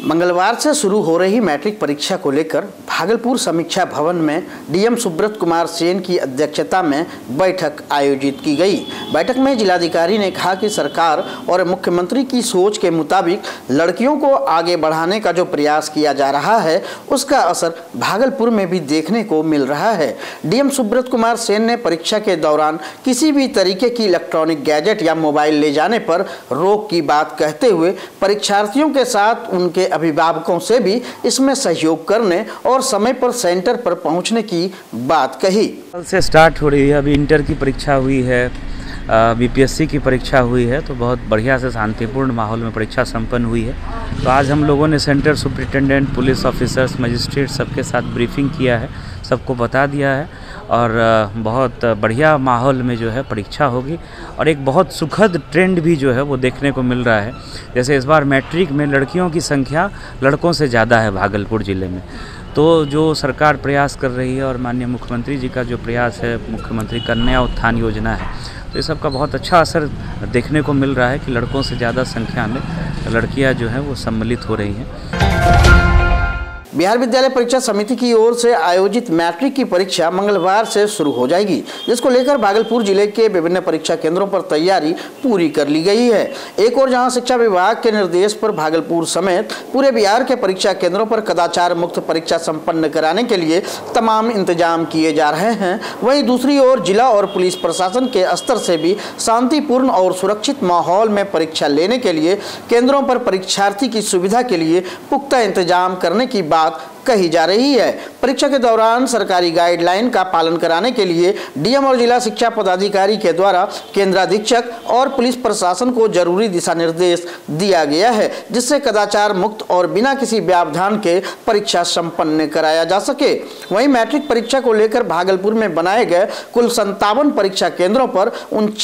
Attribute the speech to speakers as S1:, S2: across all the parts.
S1: मंगलवार से शुरू हो रही मैट्रिक परीक्षा को लेकर भागलपुर समीक्षा भवन में डीएम सुब्रत कुमार सेन की अध्यक्षता में बैठक आयोजित की गई। बैठक में जिलाधिकारी ने कहा कि सरकार और मुख्यमंत्री की सोच के मुताबिक लड़कियों को आगे बढ़ाने का जो प्रयास किया जा रहा है उसका असर भागलपुर में भी देखने को मिल रहा है। डीएम सुब्रत कुमार सेन ने परीक्षा के दौरान किसी भी तरीके की इलेक्ट्रॉनिक गैजेट या मोबाइल ले जाने पर रोक की बात कहते हुए परीक्षार्थियों के साथ उनके अभिभावकों से भी इसमें सहयोग करने और समय पर सेंटर पर पहुंचने की बात कही।
S2: कल से स्टार्ट हो रही है, अभी इंटर की परीक्षा हुई है, बीपीएससी की परीक्षा हुई है, तो बहुत बढ़िया से शांतिपूर्ण माहौल में परीक्षा संपन्न हुई है। तो आज हम लोगों ने centre superintendent, police officers, magistrate सबके साथ ब्रीफिंग किया है, सबको बता दिया है और बहुत बढ़िया माहौल में जो है परीक्षा होगी और एक बहुत सुखद ट्रेंड भी जो है वो देखने को मिल रहा है। जैसे इस बार मैट्रिक में लड़कियों की संख्या लड़कों से ज़्यादा है भागलपुर ज़िले में। तो जो सरकार प्रयास कर रही है और माननीय मुख्यमंत्री जी का जो प्रयास है, मुख्यमंत्री कन्या उत्थान योजना है, तो ये सब का बहुत अच्छा असर देखने को मिल रहा है कि लड़कों से ज़्यादा संख्या में लड़कियां जो हैं वो सम्मिलित हो रही हैं।
S1: बिहार विद्यालय परीक्षा समिति की ओर से आयोजित मैट्रिक की परीक्षा मंगलवार से शुरू हो जाएगी, जिसको लेकर भागलपुर जिले के विभिन्न परीक्षा केंद्रों पर तैयारी पूरी कर ली गई है। एक और जहां शिक्षा विभाग के निर्देश पर भागलपुर समेत पूरे बिहार के परीक्षा केंद्रों पर कदाचार मुक्त परीक्षा संपन्न कराने के लिए तमाम इंतजाम किए जा रहे हैं, वहीं दूसरी ओर जिला और पुलिस प्रशासन के स्तर से भी शांतिपूर्ण और सुरक्षित माहौल में परीक्षा लेने के लिए केंद्रों पर परीक्षार्थी की सुविधा के लिए पुख्ता इंतजाम करने की बात कही जा रही है। परीक्षा के दौरान सरकारी गाइडलाइन का पालन कराने के लिए डीएम और जिला शिक्षा पदाधिकारी के द्वारा केंद्राधीक्षक और पुलिस प्रशासन को जरूरी दिशा निर्देश दिया गया है, जिससे कदाचार मुक्त और बिना किसी व्यवधान के परीक्षा संपन्न कराया जा सके। वहीं मैट्रिक परीक्षा को लेकर भागलपुर में बनाए गए कुल 57 परीक्षा केंद्रों पर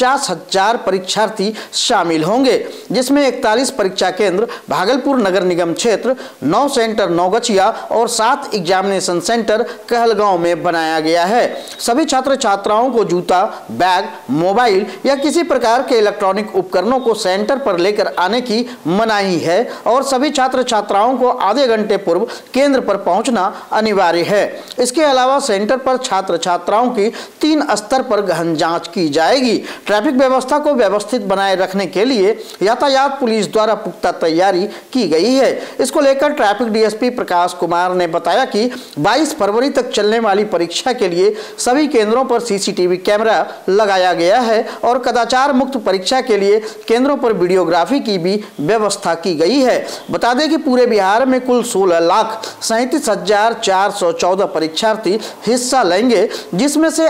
S1: 49,000 परीक्षार्थी शामिल होंगे, जिसमें 41 परीक्षा केंद्र भागलपुर नगर निगम क्षेत्र, 9 सेंटर नौगछिया और 7 एग्जामिनेशन सेंटर कहलगांव में बनाया गया है। सभी छात्र छात्राओं को जूता, बैग, मोबाइल या किसी प्रकार के इलेक्ट्रॉनिक उपकरणों को सेंटर पर लेकर आने की मनाही है और सभी छात्र छात्राओं को आधे घंटे पूर्व केंद्र पर पहुंचना अनिवार्य है। इसके अलावा सेंटर पर छात्र छात्राओं की 3 स्तर पर गहन जांच की जाएगी। ट्रैफिक व्यवस्था को व्यवस्थित बनाए रखने के लिए यातायात पुलिस द्वारा पुख्ता तैयारी की गई है। इसको लेकर ट्रैफिक डीएसपी प्रकाश कुमार ने बताया कि 22 फरवरी तक चलने वाली परीक्षा के लिए सभी केंद्रों पर सीसीटीवी कैमरा लगाया गया है और कदाचार मुक्त परीक्षा के लिए केंद्रों पर वीडियोग्राफी की भी व्यवस्था की गई है। बता दें कि पूरे बिहार में कुल 16,37,414 परीक्षार्थी हिस्सा लेंगे, जिसमें से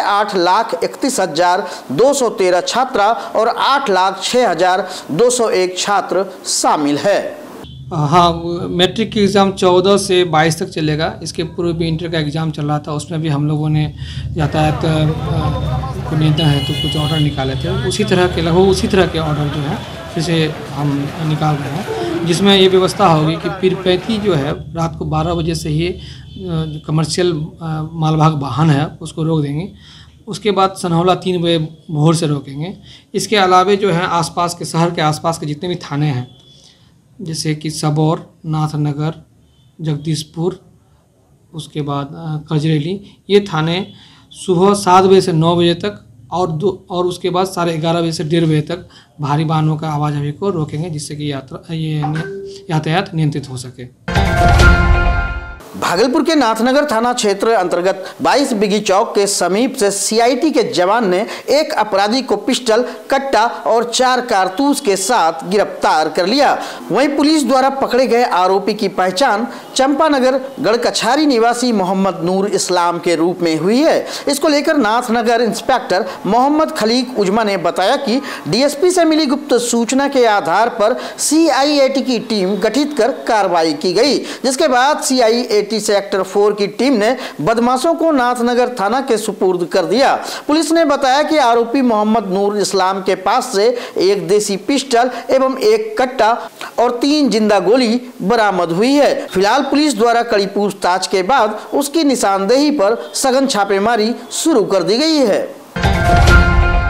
S1: 8,31,213 छात्रा और 8,06,201 छात्र शामिल है।
S3: हाँ, मैट्रिक की एग्ज़ाम 14 से 22 तक चलेगा। इसके पूर्व भी इंटर का एग्ज़ाम चल रहा था, उसमें भी हम लोगों ने यातायात को नियंत्रण है तो कुछ ऑर्डर निकाले थे। उसी तरह के लगभग उसी तरह के ऑर्डर जो है फिर से हम निकाल रहे हैं, जिसमें ये व्यवस्था होगी कि पीरपैंती जो है रात को 12 बजे से ही कमर्शियल मालवाहक वाहन है उसको रोक देंगे। उसके बाद सनहौला 3 बजे भोर से रोकेंगे। इसके अलावे जो है आसपास के शहर के आसपास के जितने भी थाने हैं, जैसे कि सबौर, नाथनगर, जगदीशपुर, उसके बाद कजरेली, ये थाने सुबह 7 बजे से 9 बजे तक और उसके बाद 11:30 बजे से 1:30 बजे तक भारी वाहनों का आवाजाही को रोकेंगे, जिससे कि यातायात नियंत्रित हो सके।
S1: भागलपुर के नाथनगर थाना क्षेत्र अंतर्गत 22 बिगी चौक के समीप से सीआईटी के जवान ने एक अपराधी को पिस्टल, कट्टा और 4 कारतूस के साथ गिरफ्तार कर लिया। वहीं पुलिस द्वारा पकड़े गए आरोपी की पहचान चंपानगर गढ़कछारी निवासी मोहम्मद नूर इस्लाम के रूप में हुई है। इसको लेकर नाथनगर इंस्पेक्टर मोहम्मद खलीक उजमा ने बताया कि डीएसपी से मिली गुप्त सूचना के आधार पर सीआईएटी की टीम गठित कर कार्रवाई की गई, जिसके बाद सीआईएटी सेक्टर 4 की टीम ने बदमाशों को नाथनगर थाना के सुपुर्द कर दिया। पुलिस ने बताया कि आरोपी मोहम्मद नूर इस्लाम के पास से एक देसी पिस्टल एवं एक कट्टा और 3 जिंदा गोली बरामद हुई है। फिलहाल पुलिस द्वारा कड़ी पूछताछ के बाद उसकी निशानदेही पर सघन छापेमारी शुरू कर दी गई है।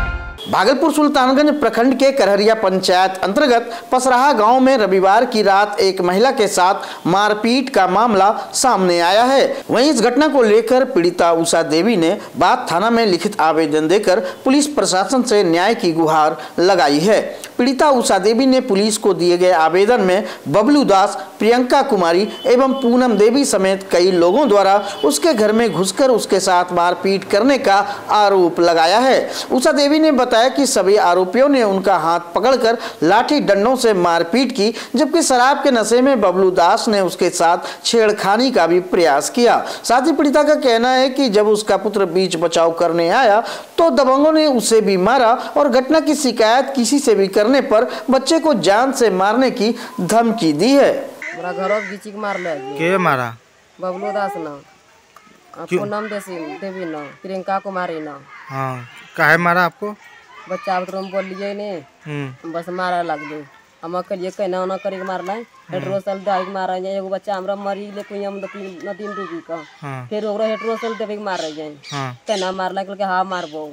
S1: भागलपुर सुल्तानगंज प्रखंड के करहरिया पंचायत अंतर्गत पसराहा गांव में रविवार की रात एक महिला के साथ मारपीट का मामला सामने आया है। वहीं इस घटना को लेकर पीड़िता उषा देवी ने बात थाना में लिखित आवेदन देकर पुलिस प्रशासन से न्याय की गुहार लगाई है। पीड़िता उषा देवी ने पुलिस को दिए गए आवेदन में बबलू दास, प्रियंका कुमारी एवं पूनम देवी समेत कई लोगों द्वारा उसके घर में घुसकर उसके साथ मारपीट करने का आरोप लगाया है। उषा देवी ने बताया कि सभी आरोपियों ने उनका हाथ पकड़कर लाठी डंडों से मारपीट की, जबकि शराब के नशे में बबलू दास ने उसके साथ छेड़खानी का भी प्रयास किया। साथ ही पीड़िता का कहना है कि जब उसका पुत्र बीच बचाव करने आया तो दबंगों ने उसे भी मारा और घटना की शिकायत किसी से भी करने पर बच्चे को जान से मारने की धमकी दी है।
S4: मेरा घरों घिची के मार ले
S5: के मारा?
S4: बबलू दास ना, पूनम देवी ना, प्रियंका कुमारी ना।
S5: हाँ, काहे मारा आपको?
S4: बच्चा तुम बोल लिए नहीं, बस मारा लग गई। हम करिए कहना ना करी मारना हेट्रोसल दाई मारा जाए। एगो बच्चा हमरा मरी ले कोई हम नदीन डूबी का, फिर ओकरा हेट्रोसल देवी मार जाए। कहना मारला के हाँ मारबो।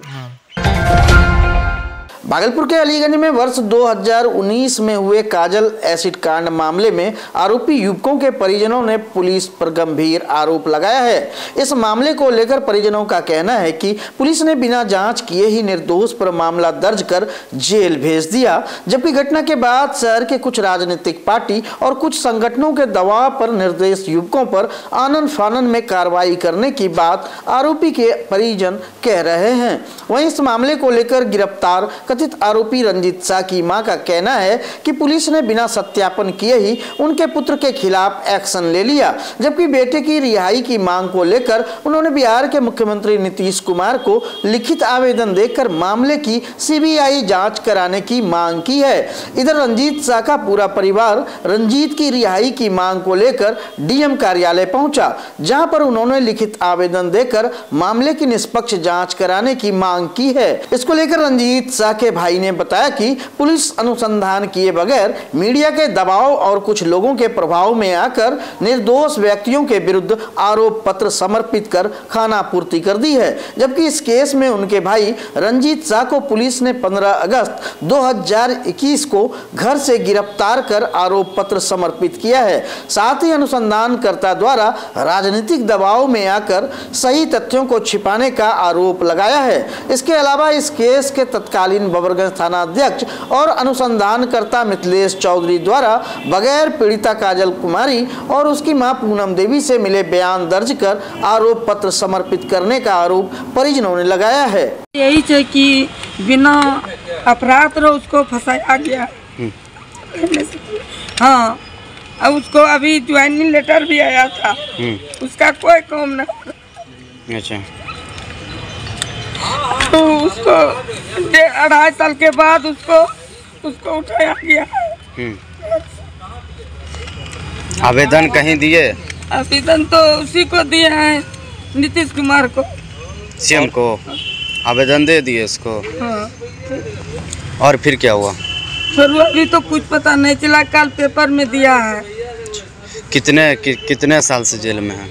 S1: भागलपुर के अलीगंज में वर्ष 2019 में हुए काजल एसिड कांड मामले में आरोपी युवकों के परिजनों ने पुलिस पर गंभीर आरोप लगाया है। इस मामले को लेकर परिजनों का कहना है कि पुलिस ने बिना जांच किए ही निर्दोष पर मामला दर्ज कर जेल भेज दिया, जबकि घटना के बाद शहर के कुछ राजनीतिक पार्टी और कुछ संगठनों के दबाव पर निर्दोष युवकों पर आनन फानन में कार्रवाई करने की बात आरोपी के परिजन कह रहे हैं। वहीं इस मामले को लेकर गिरफ्तार कथित आरोपी रंजीत शाह की मां का कहना है कि पुलिस ने बिना सत्यापन किए ही उनके पुत्र के खिलाफ एक्शन ले लिया, जबकि बेटे की रिहाई की मांग को लेकर उन्होंने बिहार के मुख्यमंत्री नीतीश कुमार को लिखित आवेदन देकर मामले की सीबीआई जांच कराने की मांग की है। इधर रंजीत शाह का पूरा परिवार रंजीत की रिहाई की मांग को लेकर डीएम कार्यालय पहुंचा, जहां पर उन्होंने लिखित आवेदन देकर मामले की निष्पक्ष जांच कराने की मांग की है। इसको लेकर रंजीत शाह के भाई ने बताया कि पुलिस अनुसंधान किए बगैर मीडिया के दबाव और कुछ लोगों के प्रभाव में आकर निर्दोष व्यक्तियों के विरुद्ध आरोप पत्र समर्पित कर खानापूर्ति कर दी है, जबकि इस केस में उनके भाई रंजीत शाह को पुलिस ने 15 अगस्त 2021 को घर से गिरफ्तार कर आरोप पत्र समर्पित किया है। साथ ही अनुसंधानकर्ता द्वारा राजनीतिक दबाव में आकर सही तथ्यों को छिपाने का आरोप लगाया है। इसके अलावा इस केस के तत्कालीन बबरगंज थाना अध्यक्ष और अनुसंधानकर्ता मिथिलेश चौधरी द्वारा बगैर पीड़िता काजल कुमारी और उसकी मां पूनम देवी से मिले बयान दर्ज कर आरोप पत्र समर्पित करने का आरोप परिजनों ने लगाया है।
S6: यही है कि बिना अपराध रो उसको फंसाया गया। हाँ, अब उसको अभी ज्वाइनिंग लेटर भी आया था, उसका कोई काम नहीं। अच्छा, तो उसको 2.5 साल के बाद उसको उठाया गया।
S5: आवेदन कहीं दिए?
S6: आवेदन तो उसी को दिए हैं, नीतीश कुमार को,
S5: सीएम को आवेदन दे दिए इसको।
S6: हाँ।
S5: और फिर क्या हुआ?
S6: फिर अभी तो कुछ पता नहीं चला, कल पेपर में दिया है।
S5: कितने साल से जेल में है?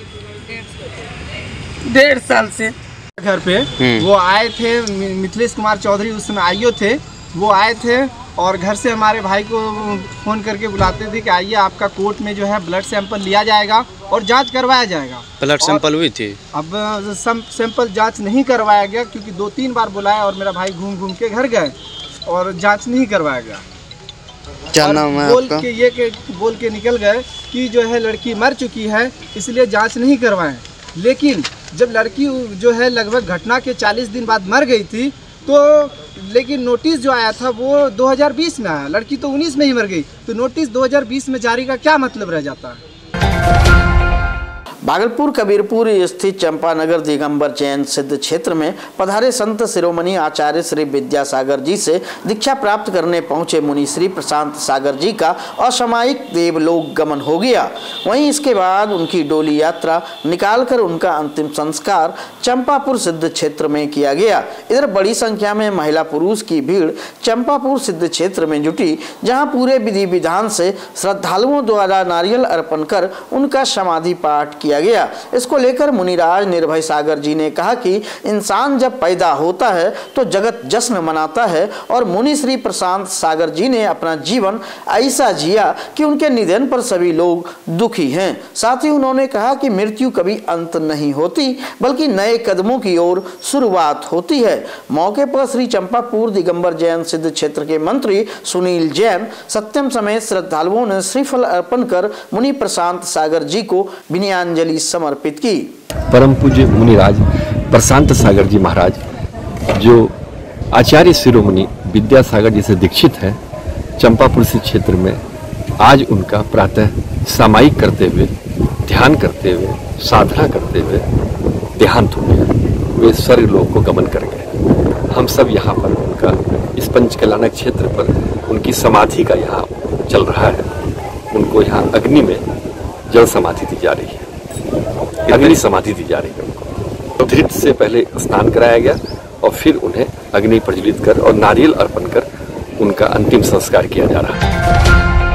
S6: 1.5 साल से।
S7: घर पे वो आए थे, मिथिलेश कुमार चौधरी उस समय आईओ थे, वो आए थे और घर से हमारे भाई को फ़ोन करके बुलाते थे कि आइए आपका कोर्ट में जो है ब्लड सैंपल लिया जाएगा और जांच करवाया जाएगा।
S5: ब्लड सैंपल हुई थी? अब
S7: सैंपल जांच नहीं करवाया गया क्योंकि 2-3 बार बुलाया और मेरा भाई घूम घूम के घर गए और जांच नहीं करवाया गया।
S5: क्या नाम है आपका?
S7: बोल के निकल गए कि जो है लड़की मर चुकी है इसलिए जाँच नहीं करवाएं। लेकिन जब लड़की जो है लगभग घटना के 40 दिन बाद मर गई थी, तो लेकिन नोटिस जो आया था वो 2020 में आया, लड़की तो 19 में ही मर गई, तो नोटिस 2020 में जारी का क्या मतलब रह जाता है।
S1: भागलपुर कबीरपुर स्थित चंपानगर दिगंबर जैन सिद्ध क्षेत्र में पधारे संत शिरोमणि आचार्य श्री विद्यासागर जी से दीक्षा प्राप्त करने पहुंचे मुनि श्री प्रशांत सागर जी का असामयिक देवलोक गमन हो गया। वहीं इसके बाद उनकी डोली यात्रा निकालकर उनका अंतिम संस्कार चंपापुर सिद्ध क्षेत्र में किया गया। इधर बड़ी संख्या में महिला पुरुष की भीड़ चंपापुर सिद्ध क्षेत्र में जुटी, जहाँ पूरे विधि विधान से श्रद्धालुओं द्वारा नारियल अर्पण कर उनका समाधि पाठ किया किया गया। इसको लेकर मुनिराज निर्भय सागर जी ने कहा कि इंसान जब पैदा होता है तो जगत जश्न मनाता है और मुनि श्री प्रशांत सागर जी ने अपना जीवन ऐसा जिया कि उनके निधन पर सभी लोग दुखी हैं। साथ ही उन्होंने कहा कि मृत्यु कभी अंत नहीं होती बल्कि नए कदमों की ओर शुरुआत होती है। मौके पर श्री चंपापुर दिगंबर जैन सिद्ध क्षेत्र के मंत्री सुनील जैन सत्यम समेत श्रद्धालुओं ने श्रीफल अर्पण कर मुनि प्रशांत सागर जी को विनयाञ्जलि समर्पित की।
S8: परम पूज्य मुनिराज प्रशांत सागर जी महाराज जो आचार्य शिरोमणि विद्यासागर जी से दीक्षित है, चंपापुर क्षेत्र में आज उनका प्रातः सामायिक करते हुए, ध्यान करते हुए, साधना करते हुए देहांत हो गया। वे स्वर्ग लोक को गमन कर गए। हम सब यहाँ पर उनका इस पंचकल्याण क्षेत्र पर उनकी समाधि का यहाँ चल रहा है। उनको यहाँ अग्नि में जल समाधि दी जा रही है, अग्नि समाधि दी जा रही है। उनको धृत से पहले स्नान कराया गया और फिर उन्हें अग्नि प्रज्वलित कर और नारियल अर्पण कर उनका अंतिम संस्कार किया जा रहा है।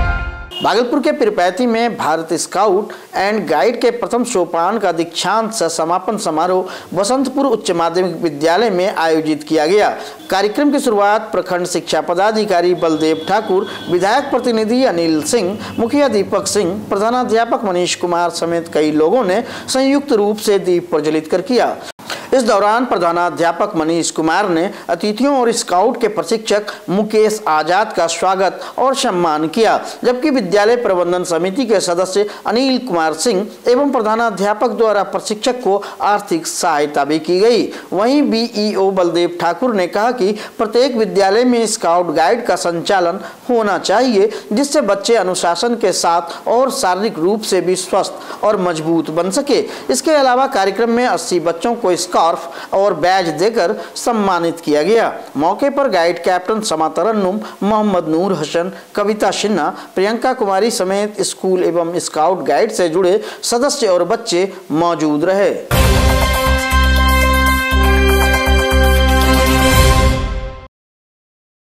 S1: भागलपुर के पिरपैती में भारत स्काउट एंड गाइड के प्रथम सोपान का दीक्षांत सह समापन समारोह बसंतपुर उच्च माध्यमिक विद्यालय में आयोजित किया गया। कार्यक्रम की शुरुआत प्रखंड शिक्षा पदाधिकारी बलदेव ठाकुर, विधायक प्रतिनिधि अनिल सिंह, मुखिया दीपक सिंह, प्रधानाध्यापक मनीष कुमार समेत कई लोगों ने संयुक्त रूप से दीप प्रज्वलित कर किया। इस दौरान प्रधानाध्यापक मनीष कुमार ने अतिथियों और स्काउट के प्रशिक्षक मुकेश आजाद का स्वागत और सम्मान किया, जबकि विद्यालय प्रबंधन समिति के सदस्य अनिल कुमार सिंह एवं प्रधानाध्यापक द्वारा प्रशिक्षक को आर्थिक सहायता भी की गई। वहीं बीईओ बलदेव ठाकुर ने कहा कि प्रत्येक विद्यालय में स्काउट गाइड का संचालन होना चाहिए, जिससे बच्चे अनुशासन के साथ और शारीरिक रूप से भी स्वस्थ और मजबूत बन सके। इसके अलावा कार्यक्रम में 80 बच्चों को स्कार्फ और बैज देकर सम्मानित किया गया। मौके पर गाइड कैप्टन समा तरन्नुम, मोहम्मद नूर हसन, कविता सिन्हा, प्रियंका कुमारी समेत स्कूल एवं स्काउट गाइड से जुड़े सदस्य और बच्चे मौजूद रहे।